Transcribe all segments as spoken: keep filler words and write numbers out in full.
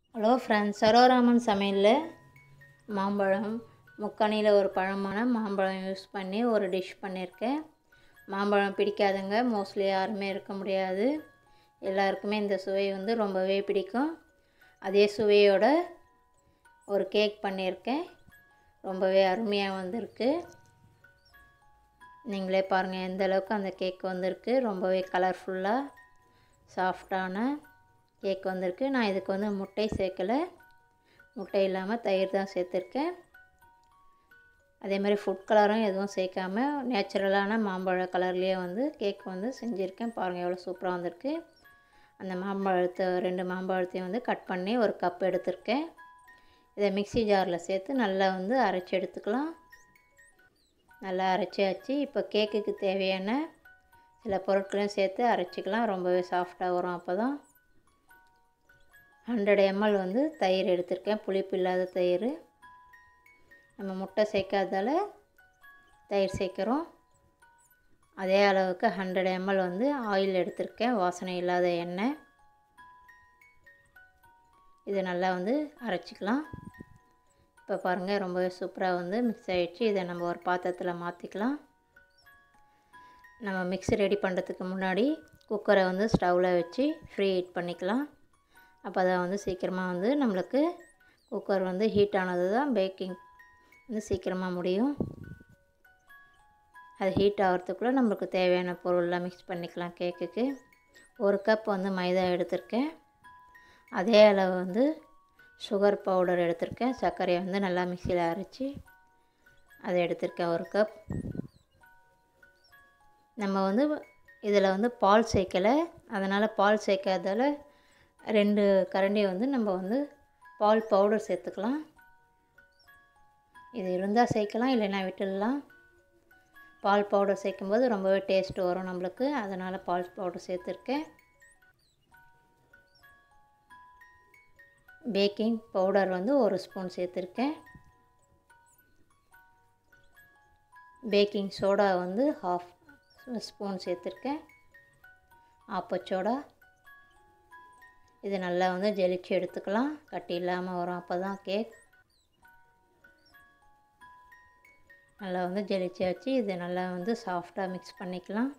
Hello friends, சரோராமன் சமையலில் மாம்பழம் முக்கணியில் ஒரு பழமான மாம்பழம் யூஸ் பண்ணி ஒரு டிஷ் பண்ணியிருக்கேன். மாம்பழம் பிடிக்காதவங்க மோஸ்ட்லி யாருமே இருக்க முடியாது. எல்லாருக்குமே இந்த சுவை வந்து ரொம்பவே பிடிக்கும். அதே சுவையோட ஒரு கேக் பண்ணியிருக்கேன். ரொம்பவே அருமையாக வந்திருக்கு. நீங்களே பாருங்கள் எந்த அளவுக்கு அந்த கேக் வந்திருக்கு. ரொம்பவே கலர்ஃபுல்லாக சாஃப்டான கேக் வந்திருக்கு. நான் இதுக்கு வந்து முட்டை சேர்க்கலை, முட்டை இல்லாமல் தயிர் தான் சேர்த்துருக்கேன். அதே மாதிரி ஃபுட் கலரும் எதுவும் சேர்க்காம நேச்சுரலான மாம்பழ கலர்லேயே வந்து கேக் வந்து செஞ்சுருக்கேன். பாருங்கள் எவ்வளோ சூப்பராக வந்திருக்கு. அந்த மாம்பழத்தை ரெண்டு மாம்பழத்தையும் வந்து கட் பண்ணி ஒரு கப் எடுத்திருக்கேன். இதை மிக்ஸி ஜாரில் சேர்த்து நல்லா வந்து அரைச்சி எடுத்துக்கலாம். நல்லா அரைச்சாச்சு. இப்போ கேக்குக்கு தேவையான சில பொருட்களையும் சேர்த்து அரைச்சிக்கலாம். ரொம்பவே சாஃப்டாக வரும். அப்போ தான் ஹண்ட்ரட் எம்எல் வந்து தயிர் எடுத்திருக்கேன், புளிப்பு இல்லாத தயிர். நம்ம முட்டை சேர்க்காதால தயிர் சேர்க்குறோம். அதே அளவுக்கு ஹண்ட்ரட் எம்எல் வந்து ஆயில் எடுத்திருக்கேன், வாசனை இல்லாத எண்ணெய். இது நல்லா வந்து அரைச்சிக்கலாம். இப்போ பாருங்கள் ரொம்பவே சூப்பராக வந்து மிக்ஸ் ஆகிடுச்சு. இதை நம்ம ஒரு பாத்திரத்தில் மாற்றிக்கலாம். நம்ம மிக்ஸி ரெடி பண்ணுறதுக்கு முன்னாடி குக்கரை வந்து ஸ்டவ்வில் வச்சு ஃப்ரீ ஹீட் பண்ணிக்கலாம். அப்போ தான் வந்து சீக்கிரமாக வந்து நம்மளுக்கு குக்கர் வந்து ஹீட் ஆனது தான் பேக்கிங் வந்து சீக்கிரமாக முடியும். அது ஹீட் ஆகிறதுக்குள்ளே நம்மளுக்கு தேவையான பொருள்லாம் மிக்ஸ் பண்ணிக்கலாம். கேக்குக்கு ஒரு கப் வந்து மைதா எடுத்திருக்கேன். அதே அளவு வந்து சுகர் பவுடர் எடுத்திருக்கேன். சர்க்கரையை வந்து நல்லா மிக்சியில் அரைச்சி அதை எடுத்திருக்கேன் ஒரு கப். நம்ம வந்து இதில் வந்து பால் சேர்க்கலை, அதனால் பால் சேர்க்காதால ரெண்டு கரண்டி வந்து நம்ம வந்து பால் பவுடர் சேர்த்துக்கலாம். இது இருந்தால் சேர்க்கலாம், இல்லைன்னா விட்டுடலாம். பால் பவுடர் சேர்க்கும்போது ரொம்பவே டேஸ்ட்டு வரும் நம்மளுக்கு, அதனால் பால் பவுடர் சேர்த்துருக்கேன். பேக்கிங் பவுடர் வந்து ஒரு ஸ்பூன் சேர்த்துருக்கேன். பேக்கிங் சோடா வந்து ஹாஃப் ஸ்பூன் சேர்த்துருக்கேன், ஆப்பச்சோடா. இது நல்லா வந்து ஜெலிச்சு எடுத்துக்கலாம், கட்டி இல்லாமல் வரும். அப்போ தான் கேக் நல்லா வந்து ஜெலிச்சாச்சு. இது நல்லா வந்து சாஃப்டாக மிக்ஸ் பண்ணிக்கலாம்.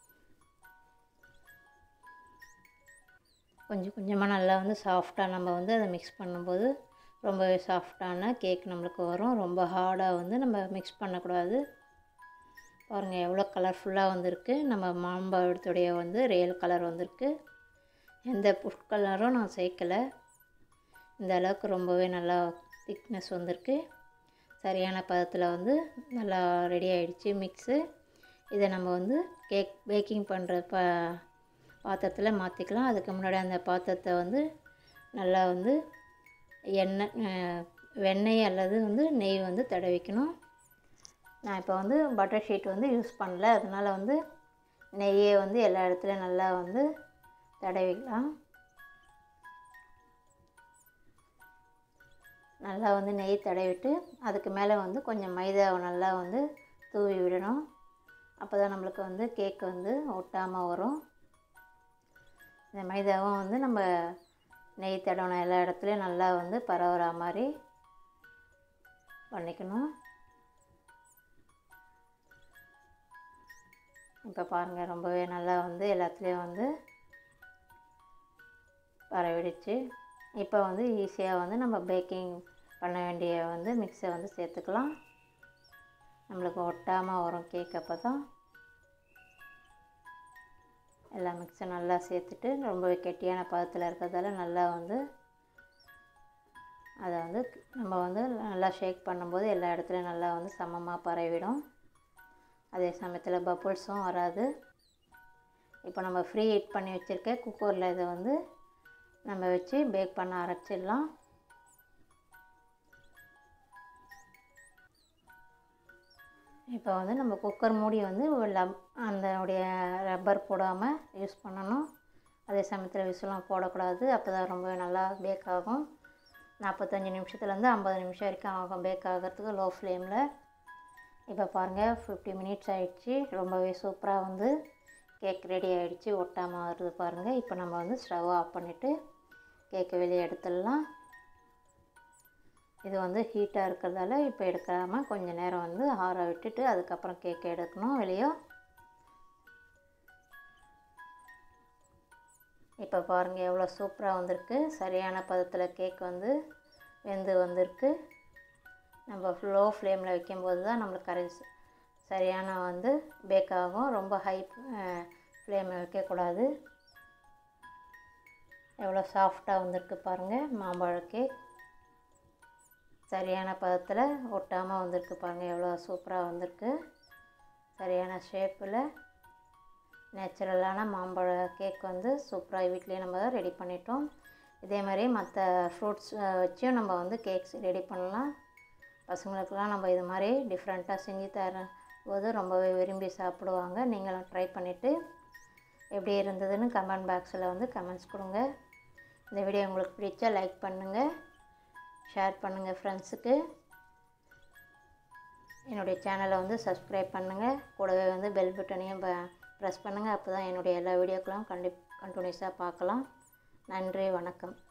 கொஞ்சம் கொஞ்சமாக நல்லா வந்து சாஃப்டாக நம்ம வந்து அதை மிக்ஸ் பண்ணும்போது ரொம்பவே சாஃப்டான கேக் நம்மளுக்கு வரும். ரொம்ப ஹார்டாக வந்து நம்ம மிக்ஸ் பண்ணக்கூடாது. பாருங்கள் எவ்வளோ கலர்ஃபுல்லாக வந்திருக்கு. நம்ம மாம்பழத்துடைய வந்து ரியல் கலர் வந்திருக்கு. எந்த ஃபுட் கலரும் நான் சேர்க்கலை. இந்த அளவுக்கு ரொம்பவே நல்லா திக்னஸ் வந்திருக்கு. சரியான பதத்தில் வந்து நல்லா ரெடி ஆகிடுச்சு மிக்ஸு. இதை நம்ம வந்து கேக் பேக்கிங் பண்ணுற ப பாத்திரத்தில் மாற்றிக்கலாம். அதுக்கு முன்னாடி அந்த பாத்திரத்தை வந்து நல்லா வந்து எண்ணெய் வெண்ணெய் அல்லது வந்து நெய் வந்து தடவிக்கணும். நான் இப்போ வந்து பட்டர் ஷீட் வந்து யூஸ் பண்ணல, அதனால் வந்து நெய்யை வந்து எல்லா இடத்துலையும் நல்லா வந்து தடவிக்கலாம். நல்லா வந்து நெய் தடவிட்டு அதுக்கு மேலே வந்து கொஞ்சம் மைதாவை நல்லா வந்து தூவி விடணும். அப்போ தான் நம்மளுக்கு வந்து கேக் வந்து ஒட்டாமல் வரும். இந்த மைதாவும் வந்து நம்ம நெய் தடவின எல்லா இடத்துலையும் நல்லா வந்து பரவுற மாதிரி பண்ணிக்கணும். இப்போ பாருங்கள் ரொம்பவே நல்லா வந்து எல்லாத்துலேயும் வந்து பரவிடுச்சு. இப்போ வந்து ஈஸியாக வந்து நம்ம பேக்கிங் பண்ண வேண்டிய வந்து மிக்ஸை வந்து சேர்த்துக்கலாம். நம்மளுக்கு ஒட்டாமல் வரும் கேக். அப்போ தான் எல்லா மிக்ஸும் நல்லா சேர்த்துட்டு ரொம்பவே கெட்டியான பதத்தில் இருக்கிறதால நல்லா வந்து அதை வந்து நம்ம வந்து நல்லா ஷேக் பண்ணும்போது எல்லா இடத்துலையும் நல்லா வந்து சமமாக பரவிடும். அதே சமயத்தில் பப்புள்ஸும் வராது. இப்போ நம்ம ஃப்ரீ ஹீட் பண்ணி வச்சுருக்க குக்கரில் இதை வந்து நம்ம வச்சு பேக் பண்ண ஆரம்பிச்சிடலாம். இப்போ வந்து நம்ம குக்கர் மூடி வந்து லப் அதனுடைய ரப்பர் போடாமல் யூஸ் பண்ணணும். அதே சமயத்தில் விசிலும் போடக்கூடாது. அப்போ தான் ரொம்ப நல்லா பேக் ஆகும். நாற்பத்தஞ்சு நிமிஷத்துலேருந்து ஐம்பது நிமிஷம் வரைக்கும் ஆகும் பேக் ஆகிறதுக்கு லோ ஃப்ளேமில். இப்போ பாருங்கள் ஃபிஃப்டி மினிட்ஸ் ஆகிடுச்சு. ரொம்பவே சூப்பராக வந்து கேக் ரெடி ஆகிடுச்சு, ஒட்டாமல் வருது பாருங்கள். இப்போ நம்ம வந்து ஸ்டவ் ஆஃப் பண்ணிவிட்டு கேக்கை வெளியே எடுத்துடலாம். இது வந்து ஹீட்டாக இருக்கிறதால இப்போ எடுக்காமல் கொஞ்சம் நேரம் வந்து ஆற விட்டுட்டு அதுக்கப்புறம் கேக் எடுக்கணும் வெளியே. இப்போ பாருங்கள் எவ்வளோ சூப்பராக வந்திருக்கு. சரியான பதத்தில் கேக் வந்து வெந்து வந்திருக்கு. நம்ம லோ ஃப்ளேமில் வைக்கும்போது தான் நம்மளுக்கு கரை சரியான வந்து பேக் ஆகும். ரொம்ப ஹை ஃப்ளேமில் வைக்கக்கூடாது. எவ்வளோ சாஃப்டாக வந்திருக்கு பாருங்கள் மாம்பழ கேக். சரியான பதத்தில் ஒட்டாமல் வந்திருக்கு பாருங்கள் எவ்வளோ சூப்பராக வந்திருக்கு. சரியான ஷேப்பில் நேச்சுரலான மாம்பழ கேக் வந்து சூப்பராக வீட்லேயே நம்ம ரெடி பண்ணிட்டோம். இதே மாதிரி மற்ற ஃப்ரூட்ஸ் வச்சும் நம்ம வந்து கேக்ஸ் ரெடி பண்ணலாம். பசங்களுக்கெல்லாம் நம்ம இது மாதிரி டிஃப்ரெண்ட்டாக செஞ்சு தர போது ரொம்பவே விரும்பி சாப்பிடுவாங்க. நீங்களும் ட்ரை பண்ணிவிட்டு எப்படி இருந்ததுன்னு கமெண்ட் பாக்ஸில் வந்து கமெண்ட்ஸ் கொடுங்க. இந்த வீடியோ உங்களுக்கு பிடிச்சா லைக் பண்ணுங்கள், ஷேர் பண்ணுங்கள் ஃப்ரெண்ட்ஸுக்கு. என்னுடைய சேனலை வந்து சப்ஸ்கிரைப் பண்ணுங்கள். கூடவே வந்து பெல் பட்டனையும் ப்ரெஸ் பண்ணுங்கள். அப்போ தான் என்னுடைய எல்லா வீடியோக்களும் கண்டி கண்டினியூஸாக பார்க்கலாம். நன்றி, வணக்கம்.